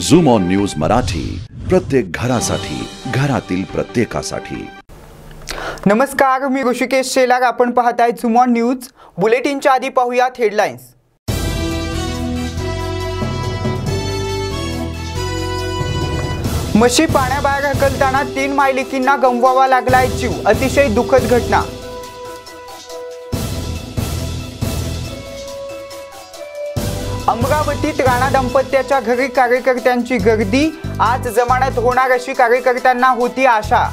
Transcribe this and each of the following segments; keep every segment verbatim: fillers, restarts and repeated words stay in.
Zoom On news Marathi, प्रत्येक घरासाठी, घरातील प्रत्येकासाठी। नमस्कार, मी ऋषिकेश शेलार। आपण पाहताय झूम ऑन न्यूज। बुलेटिनच्या आधी पाहूयात हेडलाइन्स। म्हशी पाण्याबाहेर हकलताना तीन मायलेकींना गमवावा लागलाय जीव, अतिशय दुःखद घटना। अमरावतीत राणा दाम्पत्याच्या घरी कार्यकर्त्यांची गर्दी, आज जमानत होणार अशी कार्यकर्त्यांना होती आशा।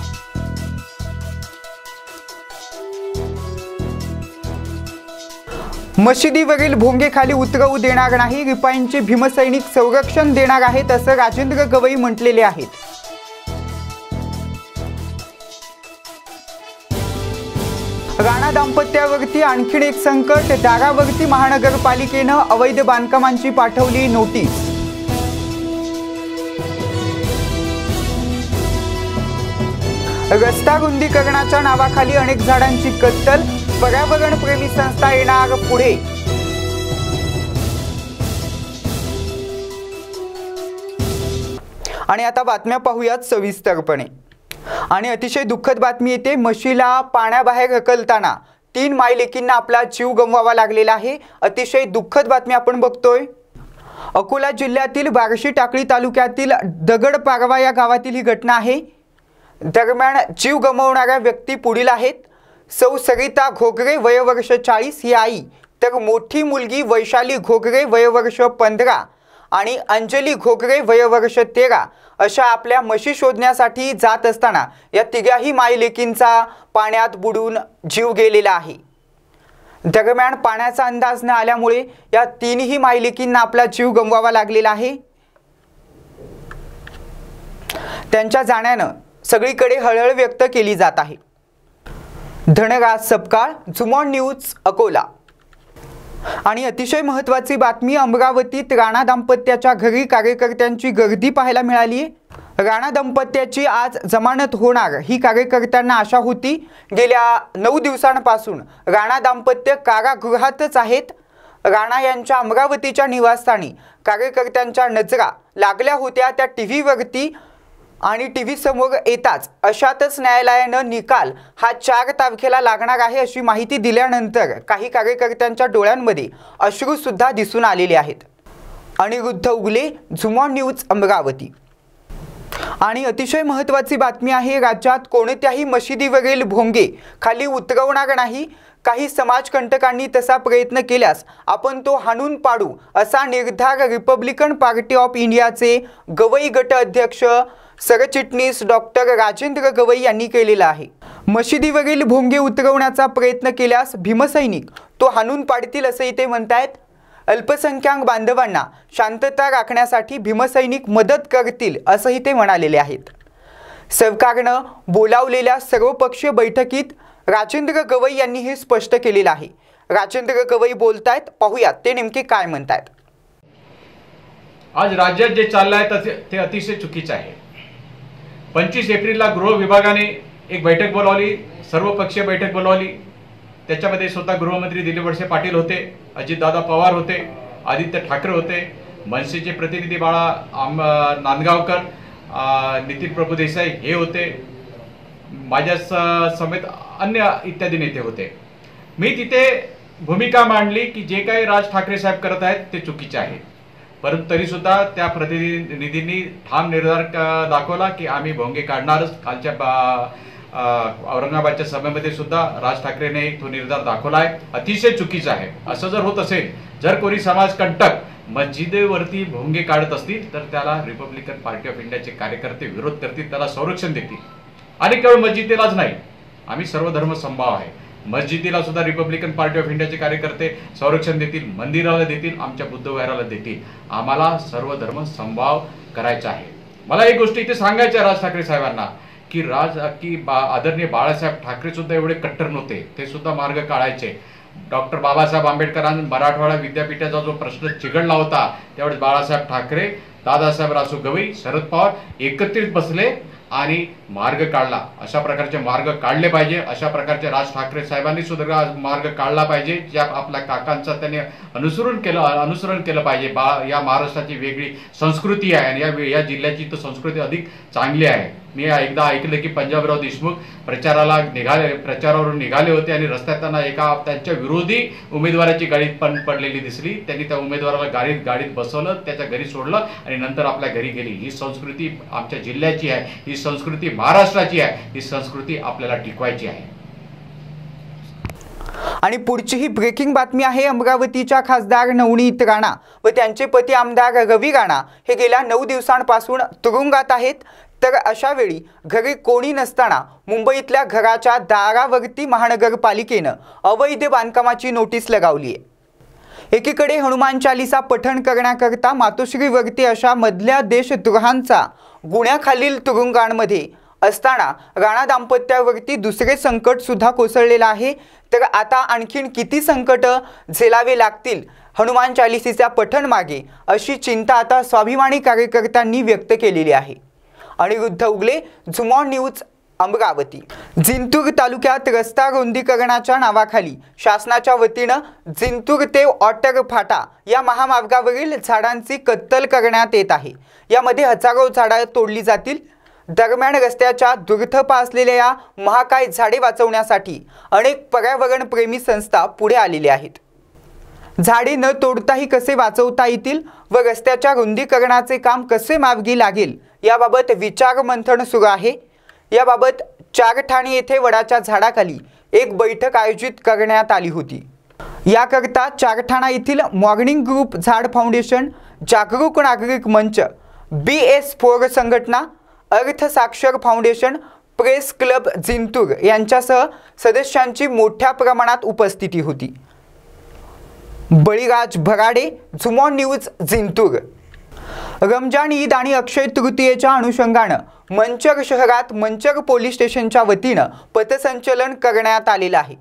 मशिदीवरील भोंगे खाली उतरवू देणार नाही, रिपाईंचे भीमसैनिक संरक्षण देणार आहेत असं राजेंद्र गवई म्हटलेले आहेत। राणा दाम्पत्यावरती आणखीन एक संकट, दारावरती महानगरपालिकेनं अवैध बांधकामांची पाठवली नोटीस। रस्ता रुंदीकरणाच्या नावाखाली अनेक झाडांची कत्तल, पर्यावरणप्रेमी संस्था येणार पुढे। आणि आता बातम्या पाहूयात सविस्तरपणे। आणि अतिशय दुःखद बातमी येते, म्हशीला पाण्याबाहेर हकलताना तीन मायलेकींना आपला जीव गमवावा लागलेला आहे। अतिशय दुःखद बातमी आपण बघतोय। अकोला जिल्ह्यातील बार्शी टाकळी तालुक्यातील दगडपारवा या गावातील ही घटना आहे। दरम्यान जीव गमावणाऱ्या व्यक्ती पुढील आहेत। सौ सरिता घोगरे वय वर्ष चाळीस ही आई, तर मोठी मुलगी वैशाली घोगरे वय वर्ष पंधरा आणि अंजली घोगरे वय वर्ष तेरा अशा आपल्या म्हशी शोधण्यासाठी जात असताना या तिघाही मायलेकींचा पाण्यात बुडून जीव गेलेला आहे। दरम्यान पाण्याचा अंदाज न आल्यामुळे या तीनही मायलेकींना आपला जीव गमवावा लागलेला आहे। त्यांच्या जाण्यानं सगळीकडे हळहळ व्यक्त केली जात आहे। Dhanraj Sapkal, Zoom On News, Akola. आणि अतिशय महत्त्वाची बातमी, अमरावतीत राणा दाम्पत्याच्या घरी कार्यकर्त्यांची गर्दी पाहायला मिळाली। राणा दाम्पत्याची आज जमानत होणार ही कार्यकर्त्यांना आशा होती। गेल्या नऊ दिवसांपासून राणा दाम्पत्य कारागृहातच आहेत। राणा यांच्या अमरावतीच्या निवासस्थानी कार्यकर्त्यांच्या नजरा लागल्या होत्या त्या टीव्हीवरती, आणि टीव्ही समोर येताच अशातच न्यायालयानं निकाल हा चार तारखेला लागणार आहे अशी माहिती दिल्यानंतर काही कार्यकर्त्यांच्या डोळ्यांमध्ये अश्रू सुद्धा दिसून आलेले आहेत। Aniruddha Ugale, Zoom On News, Amravati. आणि अतिशय महत्त्वाची बातमी आहे, राज्यात कोणत्याही मशिदीवरील भोंगे खाली उतरवणार नाही। काही समाजकंटकांनी तसा प्रयत्न केल्यास आपण तो हाणून पाडू असा निर्धार रिपब्लिकन पार्टी ऑफ इंडियाचे गवई गट अध्यक्ष सरचिटणीस डॉक्टर राजेंद्र गवई यांनी केलेला आहे। मशिदीवरील भोंगे उतरवण्याचा प्रयत्न केल्यास भीमसैनिक तो हाणून पाडतील असंही ते म्हणतायत। अल्पसंख्याक बांधवांना शांतता राखण्यासाठी भीमसैनिक मदत करतील असंही ते म्हणालेले आहेत। सरकारनं बोलावलेल्या सर्वपक्षीय बैठकीत राजेंद्र गवई यांनी हे स्पष्ट केलेलं आहे। राजेंद्र गवई बोलतायत, पाहूयात ते नेमके काय म्हणतायत। आज राज्यात जे चाललंय ते अतिशय चुकीचं आहे। पंचवीस एप्रिलला गृह विभागाने एक बैठक बोलावली, सर्वपक्षीय बैठक बोलावली। त्याच्यामध्ये स्वतः गृहमंत्री दिलीप वळसे पाटील होते, अजितदादा पवार होते, आदित्य ठाकरे होते, मनसेचे प्रतिनिधी बाळा नांदगावकर, नितीन प्रभू देसाई हे होते, माझ्या समेत अन्य इत्यादी नेते होते। मी तिथे भूमिका मांडली की जे काही राज ठाकरे साहेब करत आहेत ते चुकीचे आहे, परंतु तरी सुद्धा त्या प्रतिनिधींनी ठाम निर्धार दाखवला की आम्ही भोंगे काढणारच। कालच्या औरंगाबादच्या सभेमध्ये सुद्धा राज ठाकरेने तो निर्धार दाखवला आहे। अतिशय चुकीचं आहे। असं जर होत असेल, जर कोणी समाजकंटक मस्जिदीवरती भोंगे काढत असतील तर त्याला रिपब्लिकन पार्टी ऑफ इंडियाचे कार्यकर्ते विरोध करतील, त्याला संरक्षण देतील। आणि केवळ मस्जिदीलाच नाही, आम्ही सर्व धर्म समभाव आहे, मस्जिदीला सुद्धा रिपब्लिकन पार्टी ऑफ इंडियाचे कार्यकर्ते संरक्षण देतील, मंदिराला देतील, आमच्या बुद्धविहाराला देतील। आम्हाला सर्व धर्म समभाव करायचा आहे। मला एक गोष्ट इथे सांगायची आहे राज ठाकरे साहेबांना की राज की आदरणीय बाळासाहेब ठाकरे सुद्धा एवढे कट्टर नव्हते, ते सुद्धा मार्ग काढायचे। डॉक्टर बाबासाहेब आंबेडकरांनी मराठवाडा विद्यापीठाचा जो प्रश्न चिघळला होता त्यावेळेस बाळासाहेब ठाकरे, दादासाहेब रासू गवई, शरद पवार एकत्रित बसले आणि मार्ग काढला. अशा प्रकारचे मार्ग काढले पाहिजे. अशा प्रकारचे राज ठाकरे साहेबांनी सुद्धा मार्ग काढला पाहिजे, ज्या आपल्या काकांचा त्यांनी अनुसरण केलं अनुसरण केलं पाहिजे. बा या महाराष्ट्राची वेगळी संस्कृती आहे आणि या या जिल्ह्याची तर संस्कृती अधिक चांगली आहे. मी एकदा ऐकलं की पंजाबराव देशमुख प्रचाराला निघाले प्रचारावरून निघाले होते आणि रस्त्यात एका त्यांच्या विरोधी उमेदवाराची गाडी पण पडलेली दिसली. त्यांनी त्या उमेदवाराला गाडीत गाडीत बसवलं, त्याच्या घरी सोडलं आणि नंतर आपल्या घरी गेली. ही संस्कृती आमच्या जिल्ह्याची आहे, ही संस्कृती महाराष्ट्राची आहे, ही संस्कृती आपल्याला टिकवायची आहे. आणि पुढची ही ब्रेकिंग बातमी आहे. अमरावतीच्या खासदार नवनीत राणा व त्यांचे पती आमदार रवी राणा हे गेल्या नऊ दिवसांपासून तुरुंगात आहेत. तर अशा वेळी घरी कोणी नसताना मुंबईतल्या घराच्या दारावरती महानगरपालिकेनं अवैध बांधकामाची नोटीस लगावली आहे. एकीकडे हनुमान चालीसा पठण करण्याकरता मातोश्रीवरती अशा मधल्या देशद्रोहांचा गुन्ह्याखालील तुरुंगांमध्ये असताना राणा दाम्पत्यावरती दुसरे संकट सुद्धा कोसळलेलं आहे. तर आता आणखीन किती संकट झेलावे लागतील हनुमान चालिसेच्या पठण मागे, अशी चिंता आता स्वाभिमानी कार्यकर्त्यांनी व्यक्त केलेली आहे. Aniruddha Ugale, Zoom On News, Amravati. जिंतूर तालुक्यात रस्ता रुंदीकरणाच्या नावाखाली शासनाच्या वतीनं जिंतूर ते ऑटर फाटा या महामार्गावरील झाडांची कत्तल करण्यात येत आहे. यामध्ये हजारो झाडं तोडली जातील. दरम्यान रस्त्याच्या दुर्धपा असलेल्या या महाकाय झाडे वाचवण्यासाठी अनेक पर्यावरणप्रेमी संस्था पुढे आलेल्या आहेत. झाडे न तोडताही कसे वाचवता येतील व रस्त्याच्या रुंदीकरणाचे काम कसे मार्गी लागेल याबाबत विचार मंथन सुरू आहे. याबाबत चारठाणे येथे वडाच्या झाडाखाली एक बैठक आयोजित करण्यात आली होती. याकरता चारठाणा येथील मॉर्निंग ग्रुप, झाड फाउंडेशन, जागरूक नागरिक मंच, बी एस फोर संघटना, Arthasakshar foundation, press club Jintur यांच्यासह सदस्यांची मोठ्या प्रमाणात उपस्थिती होती. Baliraj Bharade, Zoom On News, Jintur. रमजान ईद आणि अक्षय तृतीयेच्या अनुषंगानं मंचर शहरात मंचर पोलीस स्टेशनच्या वतीनं पथसंचलन करण्यात आलेलं आहे.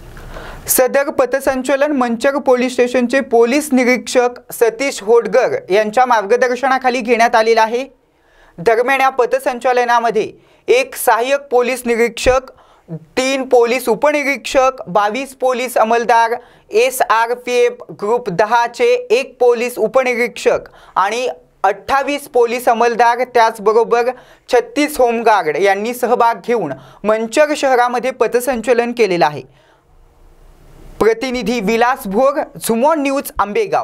सदर पथसंचलन मंचर पोलीस स्टेशनचे पोलीस निरीक्षक सतीश होडगर यांच्या मार्गदर्शनाखाली घेण्यात आलेलं आहे. दरम्यान या पथसंचलनामध्ये एक सहाय्यक पोलीस निरीक्षक, तीन पोलीस उपनिरीक्षक, बावीस पोलीस अंमलदार, S R P F group दहाचे एक पोलीस उपनिरीक्षक आणि अठ्ठावीस पोलीस अंमलदार, त्याचबरोबर छत्तीस होमगार्ड यांनी सहभाग घेऊन मंचर शहरामध्ये पथसंचलन केलेलं आहे. प्रतिनिधी विलास भोर, झुमॉन न्यूज, आंबेगाव.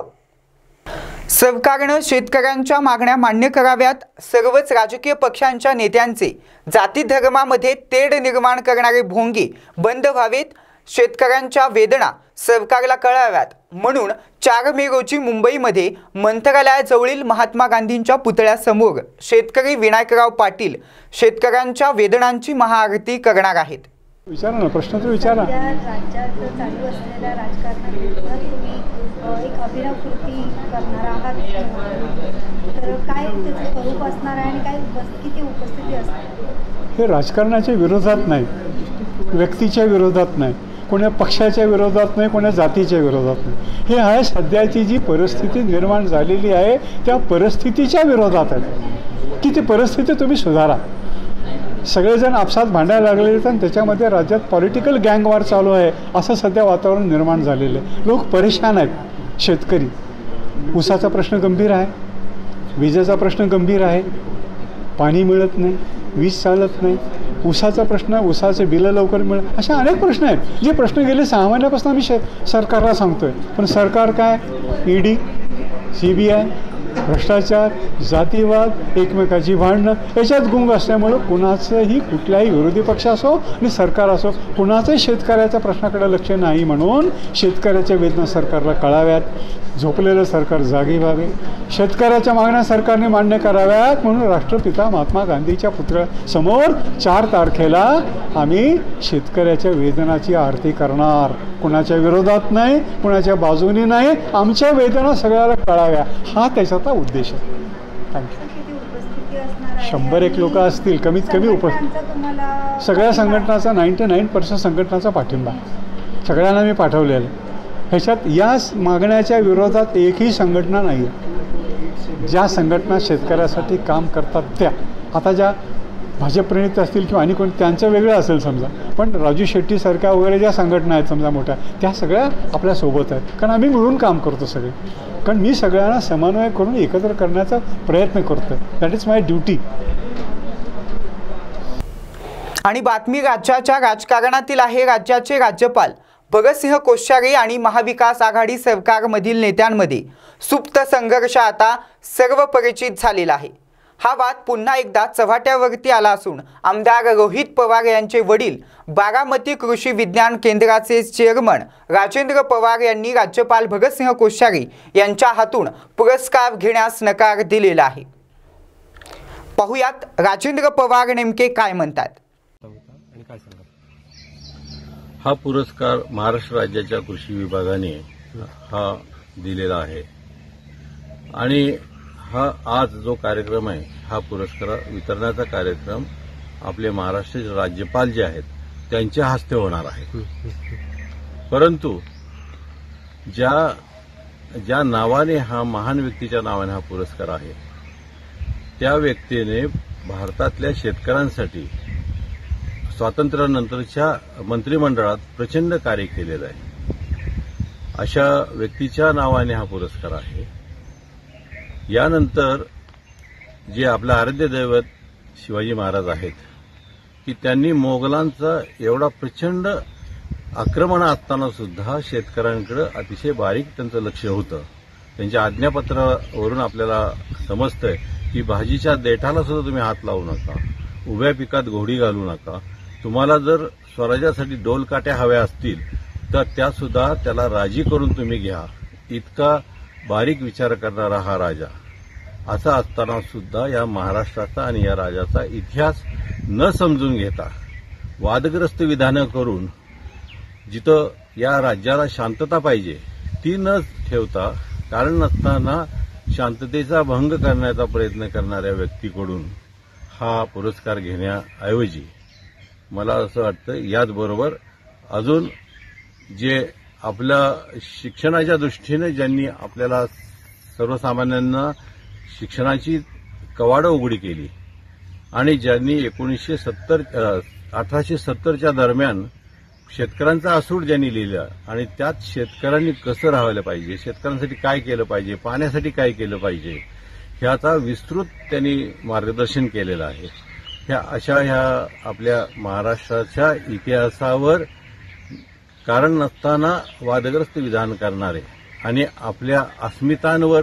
सरकारनं शेतकऱ्यांच्या मागण्या मान्य कराव्यात. सर्वच राजकीय पक्षांच्या नेत्यांचे जाती धर्मामध्ये तेढ निर्माण करणारे भोंगे बंद व्हावेत. शेतकऱ्यांच्या वेदना सरकारला कळाव्यात म्हणून चार मे रोजी मुंबईमध्ये मंत्रालयाजवळील महात्मा गांधींच्या पुतळ्यासमोर शेतकरी विनायकराव पाटील शेतकऱ्यांच्या वेदनांची महाआरती करणार आहेत. विचारा ना, प्रश्न तर विचारा. राज्यात चालू असलेल्या राजकारणात तुम्ही एक अभिनव कृती करणार आहात, तर काय त्याचं स्वरूप असणार आहे आणि काय किती उपस्थिती असणार? हे राजकारणाच्या विरोधात नाही, व्यक्तीच्या विरोधात नाही, कोण्या पक्षाच्या विरोधात नाही, कोण्या जातीच्या विरोधात नाही. हे आहे सध्याची जी परिस्थिती निर्माण झालेली आहे त्या परिस्थितीच्या विरोधात आहे की ती परिस्थिती तुम्ही सुधारा. सगळेजण आपसात भांडायला लागलेले आहेत आणि त्याच्यामध्ये राज्यात पॉलिटिकल गँगवॉर चालू आहे असं सध्या वातावरण निर्माण झालेलं आहे. लोक परेशान आहेत. शेतकरी, ऊसाचा प्रश्न गंभीर आहे, विजेचा प्रश्न गंभीर आहे, पाणी मिळत नाही, वीज चालत नाही, ऊसाचा प्रश्न, ऊसाचे बिलं लवकर मिळत, अशा अनेक प्रश्न आहेत जे प्रश्न गेले सहा महिन्यापासून आम्ही शे सरकारला सांगतो आहे. पण सरकार काय, E D, C B I, भ्रष्टाचार, जातीवाद, एकमेकाची भांडणं याच्यात गुंग असल्यामुळं कुणाचंही, कुठल्याही विरोधी पक्ष असो आणि सरकार असो, कुणाचंही शेतकऱ्याच्या प्रश्नाकडे लक्ष नाही. म्हणून शेतकऱ्याच्या वेदना सरकारला कळाव्यात, झोपलेलं सरकार जागी व्हावे, शेतकऱ्याच्या मागण्या सरकारने मान्य कराव्यात म्हणून राष्ट्रपिता महात्मा गांधीच्या पुतळ्यासमोर चार तारखेला आम्ही शेतकऱ्याच्या वेदनाची आरती करणार. कुणाच्या विरोधात नाही, कुणाच्या बाजूने नाही, आमच्या वेदना सगळ्याला कळाव्या, हा त्याच्याचा उद्देश आहे. थँक्यू. शंभर एक लोक असतील कमीत कमी उपस्थित. सगळ्या संघटनाचा नाईंटी नाईन पर्सेंट संघटनाचा पाठिंबा सगळ्यांना मी पाठवलेला आहे. ह्याच्यात या मागण्याच्या विरोधात एकही संघटना नाही आहे. ज्या संघटना शेतकऱ्यासाठी काम करतात त्या, आता ज्या भाजपप्रणित असतील किंवा आणि कोण त्यांचं वेगळं असेल समजा, पण राजू शेट्टीसारख्या वगैरे ज्या संघटना आहेत समजा मोठ्या, त्या सगळ्या आपल्यासोबत आहेत. कारण आम्ही मिळून काम करतो सगळे. कारण मी सगळ्यांना समन्वय करून एकत्र करण्याचा प्रयत्न करतो. That is my duty. आणि बातमी राज्याच्या राजकारणातील आहे. राज्याचे राज्यपाल भगतसिंह कोश्यारी आणि महाविकास आघाडी सरकारमधील नेत्यांमध्ये सुप्त संघर्ष आता सर्व परिचित झालेला आहे. हा वाद पुन्हा एकदा चव्हाट्यावरती आला असून आमदार रोहित पवार यांचे वडील बारामती कृषी विज्ञान केंद्राचे चेअरमन राजेंद्र पवार यांनी राज्यपाल भगतसिंह कोश्यारी यांच्या हातून पुरस्कार घेण्यास नकार दिलेला आहे. पाहुयात राजेंद्र पवार नेमके काय म्हणतात. हा पुरस्कार महाराष्ट्र राज्याच्या कृषी विभागाने हा दिलेला आहे आणि हा आज जो कार्यक्रम आहे हा पुरस्कार वितरणाचा कार्यक्रम आपले महाराष्ट्राचे राज्यपाल जे आहेत त्यांच्या हस्ते होणार आहे. परंतु ज्या ज्या नावाने हा महान व्यक्तीच्या नावाने हा पुरस्कार आहे त्या व्यक्तीने भारतातल्या शेतकऱ्यांसाठी स्वातंत्र्यानंतरच्या मंत्रिमंडळात प्रचंड कार्य केलेलं आहे. अशा व्यक्तीच्या नावाने हा पुरस्कार आहे. यानंतर जे आपलं आराध्य दैवत शिवाजी महाराज आहेत की त्यांनी मोगलांचा एवढा प्रचंड आक्रमण असताना सुद्धा शेतकऱ्यांकडे अतिशय बारीक त्यांचं लक्ष होतं. त्यांच्या आज्ञापत्रावरून आपल्याला समजतंय की भाजीच्या देठाला सुद्धा तुम्ही हात लावू नका, उभ्या पिकात घोडी घालू नका, तुम्हाला जर स्वराज्यासाठी डोलकाट्या हव्या असतील तर त्या सुद्धा त्याला राजी करून तुम्ही घ्या. इतका बारीक विचार करणारा हा राजा. असं असताना सुद्धा या महाराष्ट्राचा आणि या राजाचा इतिहास न समजून घेता वादग्रस्त विधानं करून जिथं या राज्याला शांतता पाहिजे ती न ठेवता कारण नसताना शांततेचा भंग करण्याचा प्रयत्न करणाऱ्या व्यक्तीकडून हा पुरस्कार घेण्याऐवजी मला असं वाटतं याचबरोबर अजून जे आपल्या शिक्षणाच्या दृष्टीने ज्यांनी आपल्याला सर्वसामान्यांना शिक्षणाची कवाडं उघडी केली आणि ज्यांनी एकोणीसशे सत्तर अठराशे सत्तरच्या दरम्यान शेतकऱ्यांचा असूड ज्यांनी लिहिला आणि त्यात शेतकऱ्यांनी कसं राहायला पाहिजे, शेतकऱ्यांसाठी काय केलं पाहिजे, पाण्यासाठी काय केलं पाहिजे ह्याचा विस्तृत त्यांनी मार्गदर्शन केलेलं आहे. ह्या अशा ह्या आपल्या महाराष्ट्राच्या इतिहासावर कारण नसताना वादग्रस्त विधान करणारे आणि आपल्या अस्मितांवर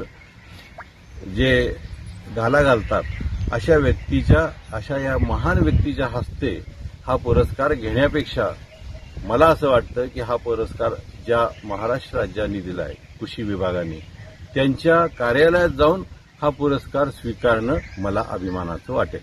जे घाला घालतात अशा व्यक्तीच्या अशा या महान व्यक्तीच्या हस्ते हा पुरस्कार घेण्यापेक्षा मला असं वाटतं की हा पुरस्कार ज्या महाराष्ट्र राज्याने दिला आहे कृषी विभागाने त्यांच्या कार्यालयात जाऊन हा पुरस्कार स्वीकारणं मला अभिमानाचं वाटेल.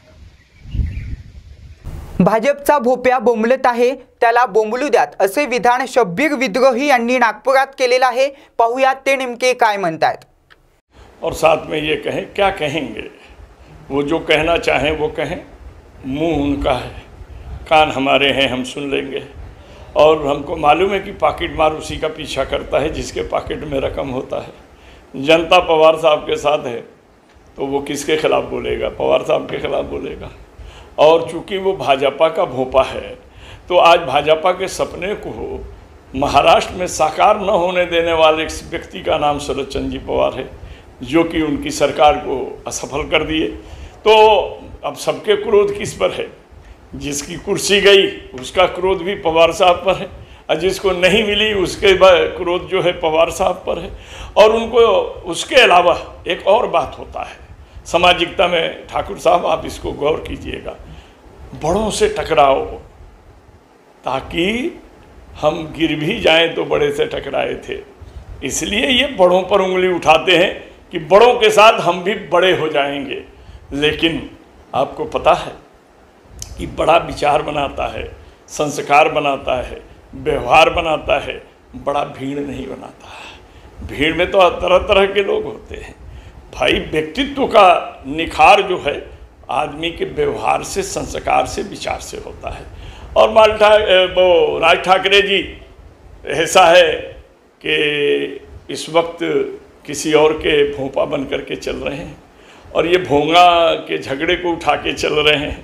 भाजपचा भोप्या बोंबलत आहे त्याला बोंबलू द्यात असे विधान शब्बीर विद्रोही यांनी नागपुरात केलेलं आहे. पाहुयात ते नेमके काय म्हणतात. और साथ में ये कहें क्या कहेंगे, वो जो कहना चाहें वो कहें, मुंह उनका है, कान हमारे हैं, हम सुन लेंगे. और हमको मालूम है कि पॉकेट मार उसी का पीछा करता है जिसके पॉकेट में रकम होता है. जनता पवार साहब के साथ है तो वो किसके खिलाफ बोलेगा, पवार साहब के खिलाफ बोलेगा. और चूंकि वो भाजपा का भोपा है तो आज भाजपा के सपने को महाराष्ट्र में साकार न होने देने वाले इस व्यक्ति का नाम शरद चंद्र जी पवार है जो कि उनकी सरकार को असफल कर दिए. तो अब सबके क्रोध किस पर है, जिसकी कुर्सी गई उसका क्रोध भी पवार साहब पर है और जिसको नहीं मिली उसके क्रोध जो है पवार साहब पर है. और उनको उसके अलावा एक और बात होता है सामाजिकता में, ठाकुर साहब आप इसको गौर कीजिएगा, बड़ों से टकराओ ताकि हम गिर भी जाएं तो बड़े से टकराए थे. इसलिए ये बड़ों पर उंगली उठाते हैं कि बड़ों के साथ हम भी बड़े हो जाएंगे. लेकिन आपको पता है कि बड़ा विचार बनाता है, संस्कार बनाता है, व्यवहार बनाता है, बड़ा भीड़ नहीं बनाता है. भीड़ में तो तरह तरह के लोग होते हैं भाई. व्यक्तित्व का निखार जो है आदमी के व्यवहार से, संस्कार से, विचार से होता है. और माल ठा वो राज ठाकरे जी ऐसा है कि इस वक्त किसी और के भोंपा बन करके चल रहे हैं और ये भोंगा के झगड़े को उठा के चल रहे हैं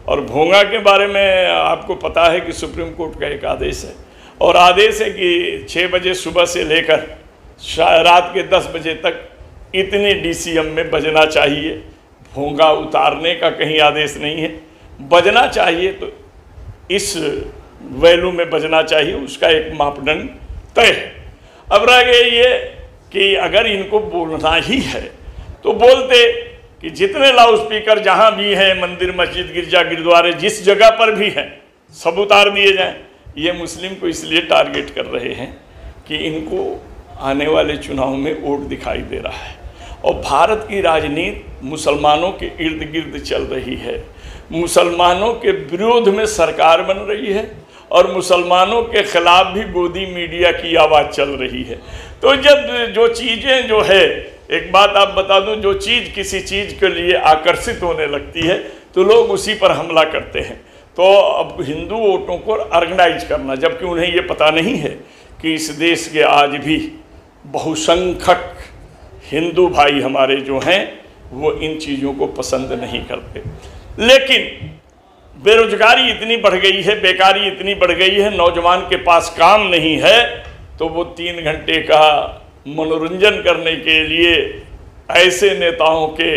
और भोंगा के बारे में आपको पता है कि सुप्रीम कोर्ट का एक आदेश है, और आदेश है कि छः बजे सुबह से लेकर रात के दस बजे तक इतने डीसीएम में बजना चाहिए। भोंगा उतारने का कहीं आदेश नहीं है, बजना चाहिए तो इस वैल्यू में बजना चाहिए, उसका एक मापदंड तय है। अब रह गए ये कि अगर इनको बोलना ही है तो बोलते कि जितने लाउड स्पीकर जहाँ भी हैं, मंदिर मस्जिद गिरजा गुरुद्वारे जिस जगह पर भी हैं, सब उतार दिए जाएं। ये मुस्लिम को इसलिए टारगेट कर रहे हैं कि इनको आने वाले चुनाव में वोट दिखाई दे रहा है, और भारत की राजनीति मुसलमानों के इर्द गिर्द चल रही है। मुसलमानों के विरोध में सरकार बन रही है और मुसलमानों के खिलाफ भी गोदी मीडिया की आवाज़ चल रही है। तो जब जो चीज़ें जो है, एक बात आप बता दूं, जो चीज़ किसी चीज़ के लिए आकर्षित होने लगती है तो लोग उसी पर हमला करते हैं। तो अब हिंदू वोटों को ऑर्गेनाइज करना, जबकि उन्हें ये पता नहीं है कि इस देश के आज भी बहुसंख्यक हिंदू भाई हमारे जो हैं वो इन चीज़ों को पसंद नहीं करते। लेकिन बेरोजगारी इतनी बढ़ गई है, बेकारी इतनी बढ़ गई है, नौजवान के पास काम नहीं है, तो वो तीन घंटे का मनोरंजन करने के लिए ऐसे नेताओं के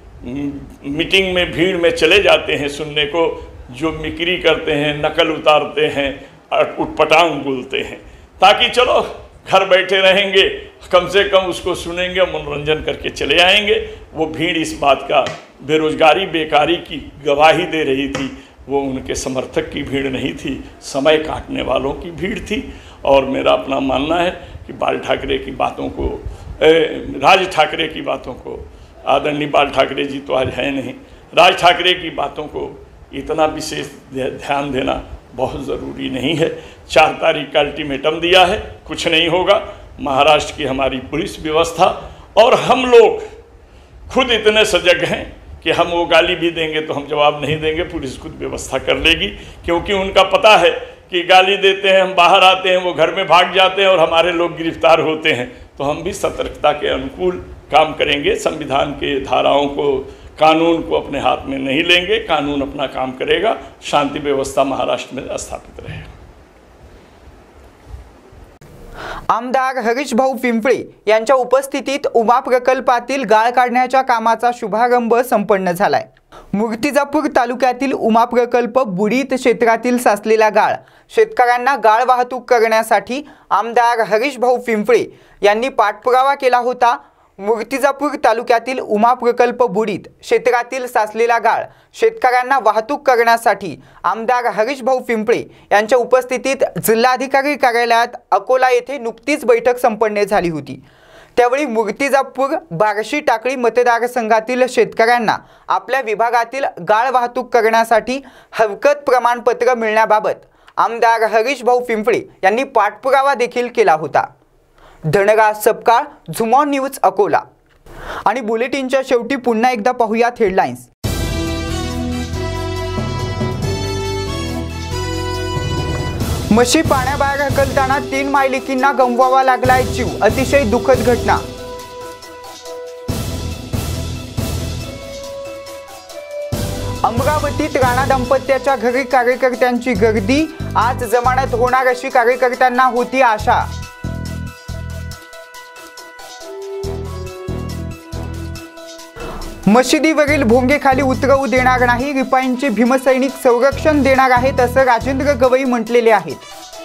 मीटिंग में भीड़ में चले जाते हैं सुनने को, जो मिक्री करते हैं, नकल उतारते हैं, उटपटांग बोलते हैं, ताकि चलो घर बैठे रहेंगे, कम से कम उसको सुनेंगे, मनोरंजन करके चले आएंगे। वो भीड़ इस बात का बेरोजगारी बेकारी की गवाही दे रही थी, वो उनके समर्थक की भीड़ नहीं थी, समय काटने वालों की भीड़ थी। और मेरा अपना मानना है कि बाल ठाकरे की बातों को, राज ठाकरे की बातों को, आदरणीय बाल ठाकरे जी तो आज है नहीं, राज ठाकरे की बातों को इतना विशेष ध्यान देना बहुत ज़रूरी नहीं है। चार तारीख का अल्टीमेटम दिया है, कुछ नहीं होगा। महाराष्ट्र की हमारी पुलिस व्यवस्था और हम लोग खुद इतने सजग हैं कि हम वो गाली भी देंगे तो हम जवाब नहीं देंगे, पुलिस खुद व्यवस्था कर लेगी, क्योंकि उनका पता है कि गाली देते हैं, हम बाहर आते हैं, वो घर में भाग जाते हैं और हमारे लोग गिरफ्तार होते हैं। तो हम भी सतर्कता के अनुकूल काम करेंगे, संविधान के धाराओं को, कानून को अपने हाथ में नहीं लेंगे, कानून अपना काम करेगा, शांति व्यवस्था महाराष्ट्र में स्थापित रहेगा। आमदार हरीश भाऊ पिंपळे यांच्या उपस्थितीत उमा प्रकल्पातील गाळ काढण्याच्या कामाचा शुभारंभ संपन्न झालाय। मूर्तिजापूर तालुक्यातील उमा प्रकल्प बुडीत क्षेत्रातील साचलेला गाळ शेतकऱ्यांना गाळ वाहतूक करण्यासाठी आमदार हरीश भाऊ पिंपळे यांनी पाठपुरावा केला होता। मूर्तिजापूर तालुक्यातील उमा प्रकल्प बुडीत क्षेत्रातील साचलेला गाळ शेतकऱ्यांना वाहतूक करण्यासाठी आमदार हरीश भाऊ पिंपळे यांच्या उपस्थितीत जिल्हाधिकारी कार्यालयात अकोला येथे नुकतीच बैठक संपन्न झाली होती। त्यावेळी मूर्तिजापूर बार्शी टाकळी मतदारसंघातील शेतकऱ्यांना आपल्या विभागातील गाळ वाहतूक करण्यासाठी हरकत प्रमाणपत्र मिळण्याबाबत आमदार हरीश भाऊ पिंपळे यांनी पाठपुरावा देखील केला होता। Dhanraj Sapkal, Zoom On News Akola. आणि बुलेटिनच्या शेवटी पुन्हा एकदा पाहूयात हेडलाईन्स। म्हशी पाण्याबाहेर हकलताना तीन मायलिकींना गमवावा लागलाय जीव, अतिशय दुःखद घटना। अमरावतीत राणा दाम्पत्याच्या घरी कार्यकर्त्यांची गर्दी, आज जमानत होणार अशी कार्यकर्त्यांना होती आशा। मशिदीवरील भोंगे खाली उतरवू देणार नाही, रिपाईंचे भीमसैनिक संरक्षण देणार आहेत असं राजेंद्र गवई म्हटलेले आहेत।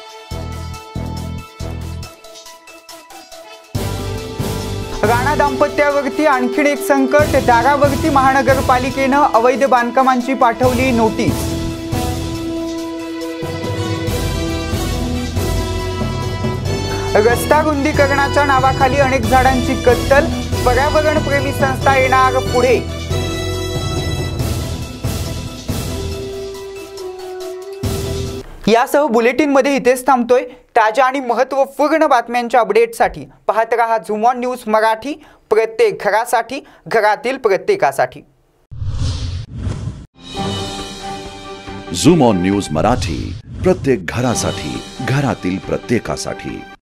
राणा दाम्पत्यावरती आणखीन एक संकट, दारावरती महानगरपालिकेनं अवैध बांधकामांची पाठवली नोटीस। रस्ता रुंदीकरणाच्या नावाखाली अनेक झाडांची कत्तल, पर्यावरण प्रेमी संस्था येणार पुढे। यासह बुलेटिन मध्ये इथेच थांबतोय। ताज्या आणि महत्त्वपूर्ण बातम्यांच्या अपडेटसाठी पाहत रहा झुमॉन न्यूज मराठी, प्रत्येक घरासाठी, घरातील प्रत्येकासाठी। झुमॉन न्यूज मराठी, प्रत्येक घरासाठी, घरातील प्रत्येकासाठी।